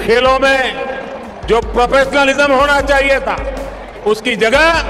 खेलों में जो प्रोफेशनलिज्म होना चाहिए था, उसकी जगह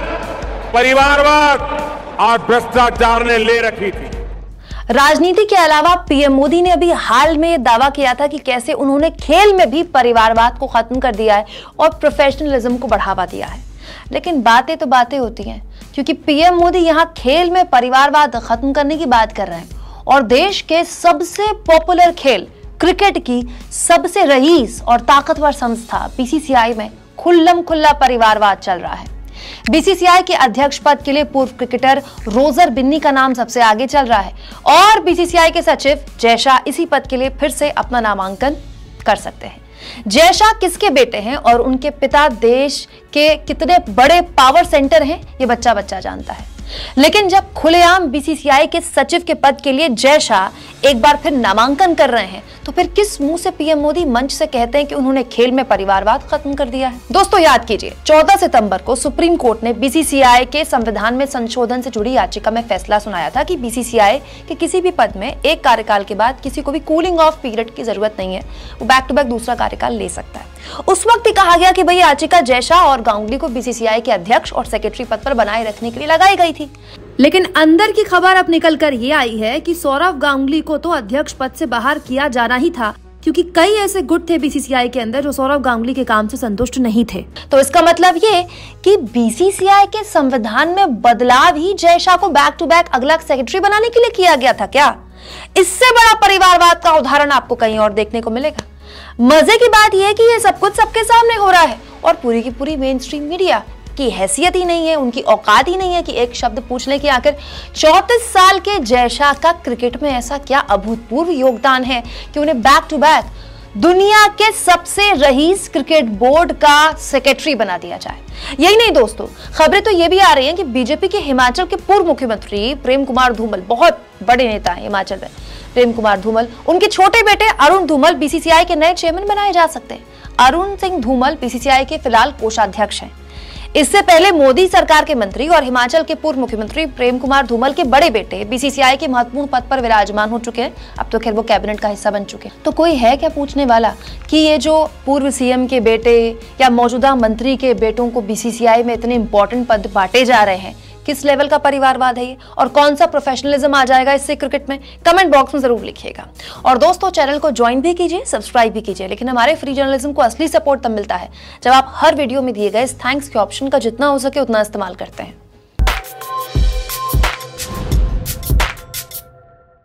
परिवारवाद और भ्रष्टाचार ने ले रखी थी। राजनीति के अलावा पीएम मोदी ने अभी हाल में दावा किया था कि कैसे उन्होंने खेल में भी परिवारवाद को खत्म कर दिया है और प्रोफेशनलिज्म को बढ़ावा दिया है। लेकिन बातें तो बातें होती हैं, क्योंकि पीएम मोदी यहां खेल में परिवारवाद खत्म करने की बात कर रहे हैं और देश के सबसे पॉपुलर खेल क्रिकेट की सबसे रईस और ताकतवर संस्था बीसीसीआई में खुल्लम खुल्ला परिवारवाद चल रहा है। बीसीसीआई के अध्यक्ष पद के लिए पूर्व क्रिकेटर रोजर बिन्नी का नाम सबसे आगे चल रहा है और बीसीसीआई के सचिव जय शाह इसी पद के लिए फिर से अपना नामांकन कर सकते हैं। जय शाह किसके बेटे हैं और उनके पिता देश के कितने बड़े पावर सेंटर हैं, ये बच्चा बच्चा जानता है। लेकिन जब खुलेआम बीसीसीआई के सचिव के पद के लिए जय शाह एक बार फिर नामांकन कर रहे हैं, तो फिर किस मुंह से पीएम मोदी मंच से कहते हैं कि उन्होंने खेल में परिवारवाद खत्म कर दिया है। दोस्तों याद कीजिए, 14 सितंबर को सुप्रीम कोर्ट ने बीसीसीआई के संविधान में संशोधन से जुड़ी याचिका में फैसला सुनाया था कि बीसीसीआई के किसी भी पद में एक कार्यकाल के बाद किसी को भी कूलिंग ऑफ पीरियड की जरूरत नहीं है, वो बैक टू बैक दूसरा कार्यकाल ले सकता है। उस वक्त ही कहा गया कि भाई याचिका जय शाह और गांगुली को बीसीसीआई के अध्यक्ष और सेक्रेटरी पद पर बनाए रखने के लिए लगाई गई थी। लेकिन अंदर की खबर अब निकल कर ये आई है कि सौरव गांगुली को तो अध्यक्ष पद से बाहर किया जाना ही था, क्योंकि कई ऐसे गुट थे बीसीसीआई के अंदर जो सौरव गांगुली के काम से संतुष्ट नहीं थे। तो इसका मतलब ये कि बीसीसीआई के संविधान में बदलाव ही जय शाह को बैक टू बैक अगला सेक्रेटरी बनाने के लिए किया गया था क्या? इससे बड़ा परिवारवाद का उदाहरण आपको कहीं और देखने को मिलेगा। मजे की बात यह है कि ये सब कुछ सबके सामने हो रहा है और पूरी की पूरी मेन स्ट्रीम मीडिया की हैसियत ही नहीं है, उनकी औकात ही नहीं है कि एक शब्द पूछ ले कि आखिर 34 साल के जय शाह का क्रिकेट में ऐसा क्या अभूतपूर्व योगदान है कि उन्हें बैक टू बैक दुनिया के सबसे रईस क्रिकेट बोर्ड का सेक्रेटरी बना दिया जाए। यही नहीं दोस्तों, खबरें तो ये भी आ रही हैं कि बीजेपी के हिमाचल के पूर्व मुख्यमंत्री प्रेम कुमार धूमल, बहुत बड़े नेता हैं हिमाचल में, प्रेम कुमार धूमल, उनके छोटे बेटे अरुण धूमल बीसीसीआई के नए चेयरमैन बनाए जा सकते हैं। अरुण सिंह धूमल बीसीसीआई के फिलहाल कोषाध्यक्ष हैं। इससे पहले मोदी सरकार के मंत्री और हिमाचल के पूर्व मुख्यमंत्री प्रेम कुमार धूमल के बड़े बेटे बीसीसीआई के महत्वपूर्ण पद पर विराजमान हो चुके हैं। अब तो खैर वो कैबिनेट का हिस्सा बन चुके हैं। तो कोई है क्या पूछने वाला कि ये जो पूर्व सीएम के बेटे या मौजूदा मंत्री के बेटों को बीसीसीआई में इतने इंपॉर्टेंट पद बांटे जा रहे हैं, किस लेवल का परिवारवाद है ये और कौन सा प्रोफेशनलिज्म आ जाएगा इससे क्रिकेट में? कमेंट बॉक्स में जरूर लिखिएगा। और दोस्तों चैनल को ज्वाइन भी कीजिए, सब्सक्राइब भी कीजिए। लेकिन हमारे फ्री जर्नलिज्म को असली सपोर्ट तब मिलता है जब आप हर वीडियो में दिए गए थैंक्स के ऑप्शन का जितना हो सके उतना इस्तेमाल करते हैं।